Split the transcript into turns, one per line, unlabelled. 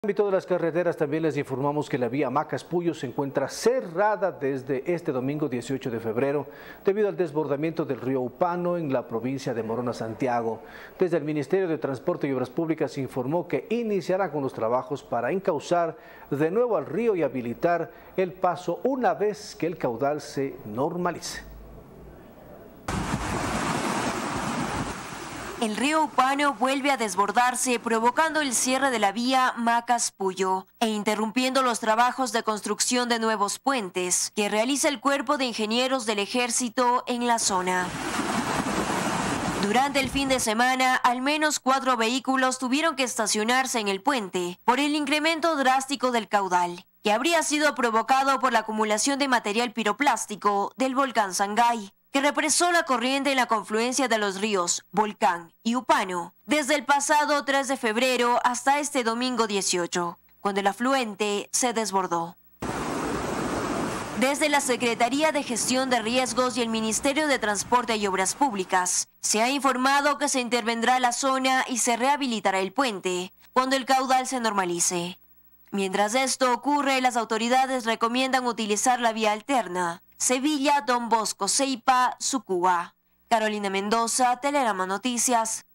En el ámbito de las carreteras también les informamos que la vía Macas-Puyo se encuentra cerrada desde este domingo 18 de febrero debido al desbordamiento del río Upano en la provincia de Morona, Santiago. Desde el Ministerio de Transporte y Obras Públicas se informó que iniciará con los trabajos para encauzar de nuevo al río y habilitar el paso una vez que el caudal se normalice.
El río Upano vuelve a desbordarse, provocando el cierre de la vía Macas-Puyo e interrumpiendo los trabajos de construcción de nuevos puentes que realiza el Cuerpo de Ingenieros del Ejército en la zona. Durante el fin de semana, al menos 4 vehículos tuvieron que estacionarse en el puente por el incremento drástico del caudal, que habría sido provocado por la acumulación de material piroplástico del volcán Sangay, que represó la corriente en la confluencia de los ríos Volcán y Upano desde el pasado 3 de febrero hasta este domingo 18, cuando el afluente se desbordó. Desde la Secretaría de Gestión de Riesgos y el Ministerio de Transporte y Obras Públicas, se ha informado que se intervendrá la zona y se rehabilitará el puente cuando el caudal se normalice. Mientras esto ocurre, las autoridades recomiendan utilizar la vía alterna Sevilla, Don Bosco, Ceipa, Sucúa. Carolina Mendoza, Telerama Noticias.